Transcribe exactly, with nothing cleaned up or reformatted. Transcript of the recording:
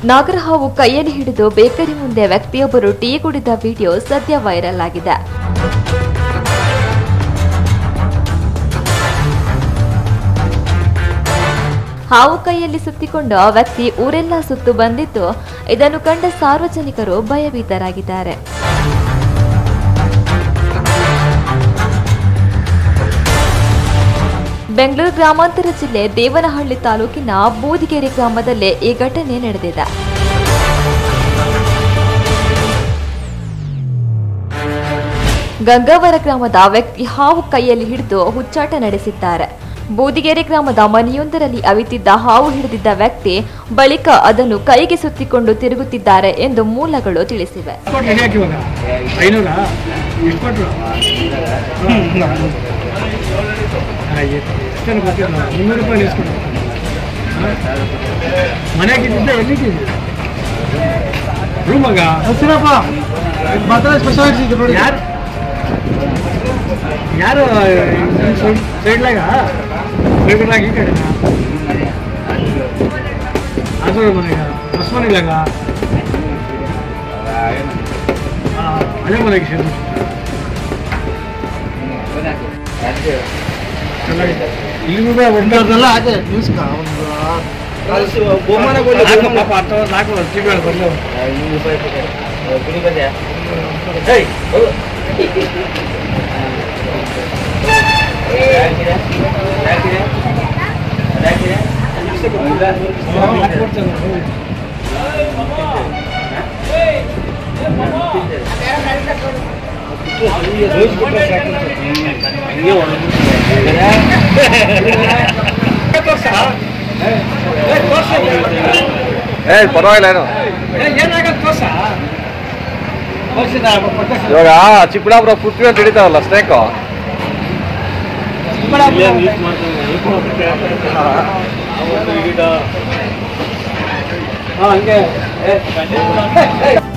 ನಾಗರಹಾವು ಕೈಯಲ್ಲಿ ಹಿಡಿದು ಬೇಕರಿ ಮುಂದೆ ವ್ಯಕ್ತಿಯೊಬ್ಬರು ಟೀ ಕುಡಿದ ವಿಡಿಯೋ ಸದ್ಯ ವೈರಲ್ ಆಗಿದೆ. ಹಾವು ಕೈಯಲ್ಲಿ ಸುತ್ತಿಕೊಂಡ ವ್ಯಕ್ತಿ ಊರೆಲ್ಲ ಸುತ್ತು ಬಂದಿದ್ದು, ಇದನ್ನು ಕಂಡ ಸಾರ್ವಜನಿಕರು ಭಯಭೀತರಾಗಿದ್ದಾರೆ. ಬೆಂಗಳೂರು ಗ್ರಾಮಾಂತರ ಜಿಲ್ಲೆ ದೇವನಹಳ್ಳಿ ತಾಲೂಕಿನ ಬೂದಿಗೆರೆ ಗ್ರಾಮದಲ್ಲೇ ಈ ಘಟನೆ ನಡೆದಿದೆ. ಗಂಗಾವರ ಗ್ರಾಮದ ವ್ಯಕ್ತಿ ಹಾವು ಕೈಯಲ್ಲಿ ಹಿಡಿದು ಹುಚ್ಚಾಟ ನಡೆಸಿದ್ದಾರೆ. ಬೂದಿಗೆರೆ ಗ್ರಾಮದ ಮನೆಯೊಂದರಲ್ಲಿ ಅವಿತಿದ್ದ ಹಾವು ಹಿಡಿದಿದ್ದ ವ್ಯಕ್ತಿ ಬಳಿಕ ಅದನ್ನು ಕೈಗೆ ಸುತ್ತಿಕೊಂಡು ತಿರುಗುತ್ತಿದ್ದಾರೆ ಎಂದು ಮೂಲಗಳು ತಿಳಿಸಿವೆ. ಯಾರು ಸೈಡ್ಲಾಗ ಈ ಕಡೆ ಅದು ಮನೆಗ ಹೊಸ ಮನೆಗಾಗ ಹಳೆ ಮನೆಗೆ ಸೇರಿ ಇಲ್ಲಿಗೂ ಒಂದಲ್ಲ ಅದೇ ನ್ಯೂಸ್ ನಾಲ್ಕು ಟಿವಿಗಳು ಬರಲು ಪರವಾಗಿಲ್ಲ ಇವಾಗ ಚಿಕ್ಕಬಳ್ಳಾಪುರ ಪೃಥ್ವಿ ಅಂತ ಹಿಡಿತಾವಲ್ಲ ಸ್ನೇಕ್ ಹಂಗೆ